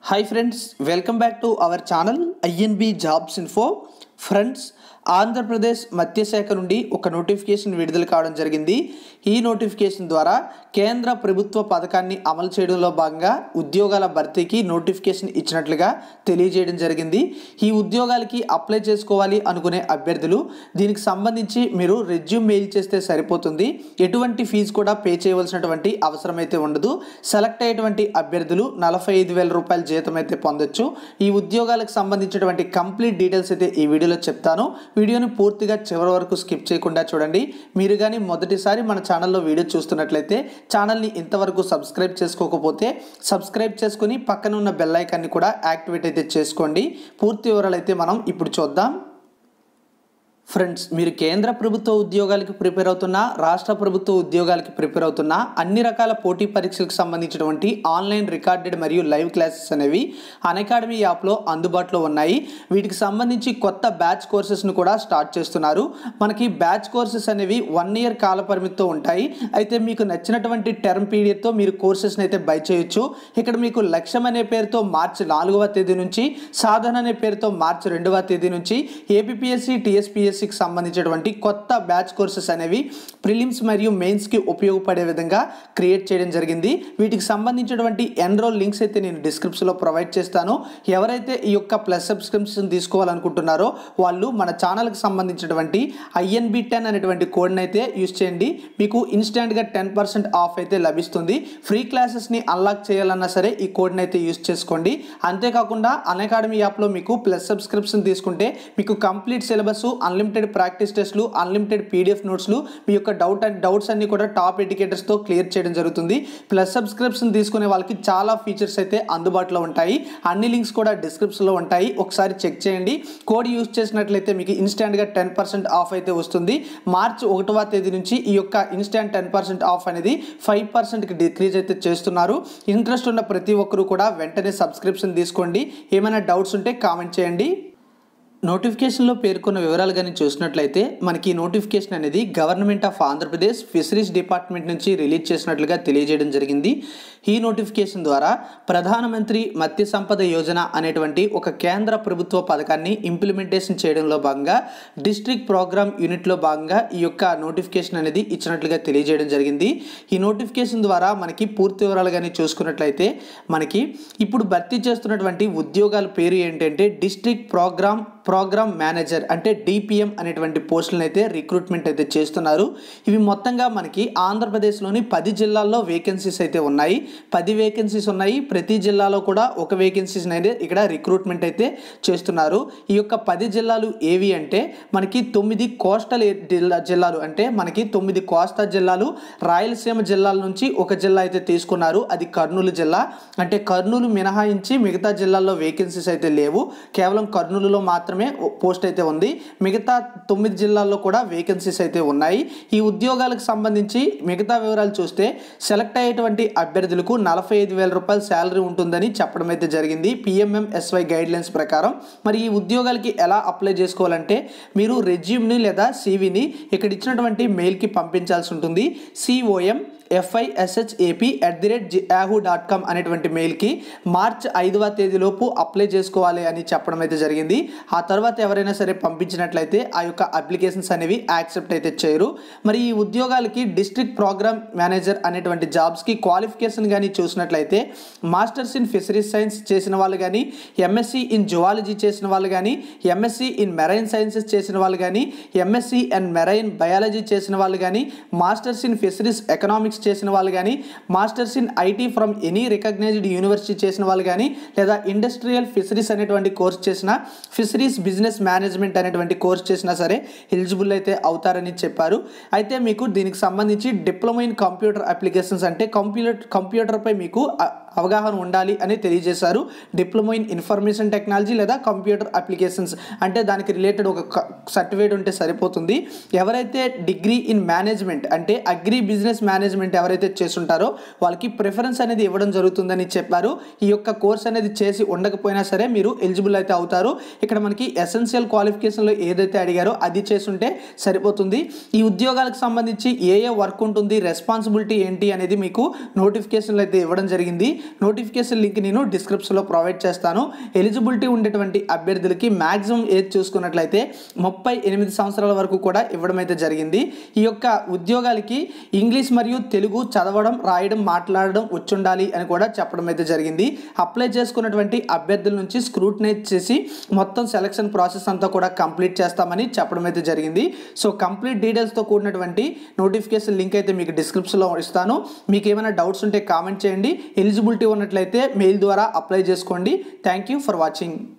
Hi friends, welcome back to our channel INB Jobs Info. Friends, Andhra Pradesh మత్స్యశాఖ నుండి ఒక notification విడుదల కావడం జరిగింది. ఈ నోటిఫికేషన్ ద్వారా కేంద్ర ప్రభుత్వ పథకాన్ని అమలు చేయడంలో భాగంగా ఉద్యోగాల భర్తీకి నోటిఫికేషన్ ఇచ్చినట్లుగా తెలియజేయడం జరిగింది. ఈ ఉద్యోగాలకి అప్లై చేసుకోవాలి అనుకునే అభ్యర్థులు దీనికి సంబంధించి మీరు రెజ్యూమ్ మెయిల్ చేస్తే సరిపోతుంది. ఎటువంటి ఫీజు కూడా పే చేయవలసినటువంటి అవసరం అయితే ఉండదు. సెలెక్ట్ అయ్యేటువంటి అభ్యర్థులు 45,000 రూపాయల జీతం అయితే పొందొచ్చు. ఈ ఉద్యోగాలకు సంబంధించినటువంటి కంప్లీట్ డీటెయిల్స్ అయితే ఈ వీడియోలో చెప్తాను. వీడియోని పూర్తిగా చివరి వరకు స్కిప్ చేయకుండా చూడండి. మీరు కానీ మొదటిసారి మన ఛానల్లో వీడియో చూస్తున్నట్లయితే ఛానల్ని ఇంతవరకు సబ్స్క్రైబ్ చేసుకోకపోతే సబ్స్క్రైబ్ చేసుకుని పక్కన ఉన్న బెల్ ఐకాన్ని కూడా యాక్టివేట్ అయితే చేసుకోండి. పూర్తి వివరాలు అయితే మనం ఇప్పుడు చూద్దాం. ఫ్రెండ్స్, మీరు కేంద్ర ప్రభుత్వ ఉద్యోగాలకి ప్రిపేర్ అవుతున్నా, రాష్ట్ర ప్రభుత్వ ఉద్యోగాలకి ప్రిపేర్ అవుతున్నా, అన్ని రకాల పోటీ పరీక్షలకు సంబంధించినటువంటి ఆన్లైన్ రికార్డెడ్ మరియు లైవ్ క్లాసెస్ అనేవి అన్అకాడమీ యాప్లో అందుబాటులో ఉన్నాయి. వీటికి సంబంధించి కొత్త బ్యాచ్ కోర్సెస్ను కూడా స్టార్ట్ చేస్తున్నారు. మనకి బ్యాచ్ కోర్సెస్ అనేవి 1 year కాల పరిమితితో ఉంటాయి. అయితే మీకు నచ్చినటువంటి టర్మ్ పీరియడ్తో మీరు కోర్సెస్ని అయితే బై చేయొచ్చు. ఇక్కడ మీకు లక్ష్యం అనే పేరుతో మార్చి 4వ తేదీ నుంచి, సాధన అనే పేరుతో మార్చి 2వ తేదీ నుంచి ఏపీపీఎస్సీ, టీఎస్పీఎస్సీ సంబంధించినటువంటి కొత్త బ్యాచ్ కోర్సెస్ అనేవి ప్రిలిమ్స్ మరియు మెయిన్స్ కి ఉపయోగపడే విధంగా క్రియేట్ చేయడం జరిగింది. వీటికి సంబంధించినటువంటి ఎన్రోల్ లింక్స్ అయితే నేను డిస్క్రిప్షన్ లో ప్రొవైడ్ చేస్తాను. ఎవరైతే ఈ యొక్క ప్లస్ సబ్స్క్రిప్షన్ తీసుకోవాలనుకుంటున్నారో వాళ్ళు మన ఛానల్ కి సంబంధించినటువంటి INB10 అనేటువంటి కోడ్ అయితే యూస్ చేయండి. మీకు ఇన్స్టెంట్ గా 10% ఆఫ్ అయితే లభిస్తుంది. ఫ్రీ క్లాసెస్ ని అన్లాక్ చేయాలన్నా సరే ఈ కోడ్ అయితే యూస్ చేసుకోండి. అంతేకాకుండా అన్అకాడమీ యాప్ లో మీకు ప్లస్ సబ్స్క్రిప్షన్ తీసుకుంటే మీకు కంప్లీట్ సిలబస్, అన్లిమిటెడ్ ప్రాక్టీస్ టెస్ట్లు, అన్లిమిటెడ్ PDF నోట్స్లు, మీ యొక్క డౌట్స్ అన్ని కూడా టాప్ ఎడ్యుకేటర్స్తో క్లియర్ చేయడం జరుగుతుంది. ప్లస్ సబ్స్క్రిప్షన్ తీసుకునే వాళ్ళకి చాలా ఫీచర్స్ అయితే అందుబాటులో ఉంటాయి. అన్ని లింక్స్ కూడా డిస్క్రిప్షన్లో ఉంటాయి. ఒకసారి చెక్ చేయండి. కోడ్ యూజ్ చేసినట్లయితే మీకు ఇన్స్టెంట్గా 10% ఆఫ్ అయితే వస్తుంది. మార్చి 1వ తేదీ నుంచి ఈ యొక్క ఇన్స్టెంట్ 10% ఆఫ్ అనేది 5%కి డిక్రీజ్ అయితే చేస్తున్నారు. ఇంట్రెస్ట్ ఉన్న ప్రతి ఒక్కరూ కూడా వెంటనే సబ్స్క్రిప్షన్ తీసుకోండి. ఏమైనా డౌట్స్ ఉంటే కామెంట్ చేయండి. నోటిఫికేషన్లో పేర్కొన్న వివరాలు కానీ చూసినట్లయితే మనకి నోటిఫికేషన్ అనేది government of Andhra Pradesh fisheries department నుంచి రిలీజ్ చేసినట్లుగా తెలియజేయడం జరిగింది. ఈ నోటిఫికేషన్ ద్వారా ప్రధానమంత్రి మత్స్య సంపద యోజన అనేటువంటి ఒక కేంద్ర ప్రభుత్వ పథకాన్ని ఇంప్లిమెంటేషన్ చేయడంలో భాగంగా డిస్ట్రిక్ట్ ప్రోగ్రామ్ యూనిట్లో భాగంగా ఈ యొక్క నోటిఫికేషన్ అనేది ఇచ్చినట్లుగా తెలియజేయడం జరిగింది. ఈ నోటిఫికేషన్ ద్వారా మనకి పూర్తి వివరాలు కానీ చూసుకున్నట్లయితే మనకి ఇప్పుడు భర్తీ చేస్తున్నటువంటి ఉద్యోగాల పేరు ఏంటంటే డిస్ట్రిక్ట్ ప్రోగ్రామ్ మేనేజర్ అంటే DPM అనేటువంటి పోస్టులను అయితే రిక్రూట్మెంట్ అయితే చేస్తున్నారు. ఇవి మొత్తంగా మనకి ఆంధ్రప్రదేశ్లోని 10 జిల్లాల్లో వేకెన్సీస్ అయితే ఉన్నాయి. 10 వేకెన్సీస్ ఉన్నాయి. ప్రతి జిల్లాలో కూడా ఒక వేకెన్సీస్ అయితే ఇక్కడ రిక్రూట్మెంట్ అయితే చేస్తున్నారు. ఈ యొక్క 10 జిల్లాలు ఏవి అంటే మనకి 9 కోస్టల్ జిల్లాలు, అంటే మనకి 9 కోస్తా జిల్లాలు, రాయలసీమ జిల్లాల నుంచి ఒక జిల్లా అయితే తీసుకున్నారు. అది కర్నూలు జిల్లా. అంటే కర్నూలు మినహాయించి మిగతా జిల్లాల్లో వేకెన్సీస్ అయితే లేవు. కేవలం కర్నూలులో మాత్రమే పోస్ట్ అయితే ఉంది. మిగతా 9 జిల్లాల్లో కూడా వేకెన్సీస్ అయితే ఉన్నాయి. ఈ ఉద్యోగాలకు సంబంధించి మిగతా వివరాలు చూస్తే సెలెక్ట్ అయ్యేటువంటి అభ్యర్థులకు 45,000 రూపాయల శాలరీ ఉంటుందని చెప్పడం అయితే జరిగింది PMMSY గైడ్లైన్స్ ప్రకారం. మరి ఈ ఉద్యోగాలకి ఎలా అప్లై చేసుకోవాలంటే మీరు రెజ్యూమ్ని లేదా CVని ఇక్కడ ఇచ్చినటువంటి మెయిల్కి పంపించాల్సి ఉంటుంది. COMFISHAP@yahoo.com అనేటువంటి మెయిల్కి మార్చి 5వ తేదీలోపు అప్లై చేసుకోవాలి అని చెప్పడం అయితే జరిగింది. ఆ తర్వాత ఎవరైనా సరే పంపించినట్లయితే ఆ యొక్క అప్లికేషన్స్ అనేవి యాక్సెప్ట్ అయితే చేయరు. మరి ఈ ఉద్యోగాలకి డిస్ట్రిక్ట్ ప్రోగ్రామ్ మేనేజర్ అనేటువంటి జాబ్స్కి క్వాలిఫికేషన్ కానీ చూసినట్లయితే మాస్టర్స్ ఇన్ ఫిషరీస్ సైన్స్ చేసిన వాళ్ళు కానీ, MSc ఇన్ జువాలజీ చేసిన వాళ్ళు కానీ, MSc ఇన్ మెరైన్ సైన్సెస్ చేసిన వాళ్ళు కానీ, MSc అండ్ మెరైన్ బయాలజీ చేసిన వాళ్ళు కానీ, మాస్టర్స్ ఇన్ ఫిషరీస్ ఎకనామిక్స్ చేసిన వాళ్ళు కానీ, masters in IT from any recognised university చేసిన వాళ్ళు కానీ, లేదా ఇండస్ట్రియల్ ఫిషరీస్ అనేటువంటి కోర్స్ చేసిన, ఫిషరీస్ బిజినెస్ మేనేజ్మెంట్ అనేటువంటి కోర్స్ చేసినా సరే ఎలిజిబుల్ అయితే అవుతారని చెప్పారు. అయితే మీకు దీనికి సంబంధించి డిప్లొమా ఇన్ కంప్యూటర్ అప్లికేషన్స్ అంటే కంప్యూటర్పై మీకు అవగాహన ఉండాలి అని తెలియజేశారు. డిప్లొమా ఇన్ ఇన్ఫర్మేషన్ టెక్నాలజీ లేదా కంప్యూటర్ అప్లికేషన్స్ అంటే దానికి రిలేటెడ్ ఒక సర్టిఫికేట్ ఉంటే సరిపోతుంది. ఎవరైతే డిగ్రీ ఇన్ మేనేజ్మెంట్ అంటే అగ్రి బిజినెస్ మేనేజ్మెంట్ ఎవరైతే చేస్తుంటారో వాళ్ళకి ప్రిఫరెన్స్ అనేది ఇవ్వడం జరుగుతుందని చెప్పారు. ఈ యొక్క కోర్స్ అనేది చేసి ఉండకపోయినా సరే మీరు ఎలిజిబుల్ అయితే అవుతారు. ఇక్కడ మనకి ఎసెన్షియల్ క్వాలిఫికేషన్లో ఏదైతే అడిగారో అది చేసుంటే సరిపోతుంది. ఈ ఉద్యోగాలకు సంబంధించి ఏ వర్క్ ఉంటుంది, రెస్పాన్సిబిలిటీ ఏంటి అనేది మీకు నోటిఫికేషన్లు అయితే ఇవ్వడం జరిగింది. నోటిఫికేషన్ లింక్ నేను డిస్క్రిప్షన్లో ప్రొవైడ్ చేస్తాను. ఎలిజిబిలిటీ ఉండేటువంటి అభ్యర్థులకి మ్యాక్సిమం ఏజ్ చూసుకున్నట్లయితే 38 సంవత్సరాల వరకు కూడా ఇవ్వడం అయితే జరిగింది. ఈ యొక్క ఉద్యోగాలకి ఇంగ్లీష్ మరియు తెలుగు చదవడం, రాయడం, మాట్లాడడం వచ్చుండాలి అని కూడా చెప్పడం అయితే జరిగింది. అప్లై చేసుకున్నటువంటి అభ్యర్థుల నుంచి స్క్రూటినైజ్ చేసి మొత్తం సెలక్షన్ ప్రాసెస్ అంతా కూడా కంప్లీట్ చేస్తామని చెప్పడం అయితే జరిగింది. సో కంప్లీట్ డీటెయిల్స్తో కూడినటువంటి నోటిఫికేషన్ లింక్ అయితే మీకు డిస్క్రిప్షన్లో ఇస్తాను. మీకు ఏమైనా డౌట్స్ ఉంటే కామెంట్ చేయండి. ఎలిజిబిలిటీ ఉన్నట్లయితే మెయిల్ ద్వారా అప్లై చేసుకోండి. Thank you for watching.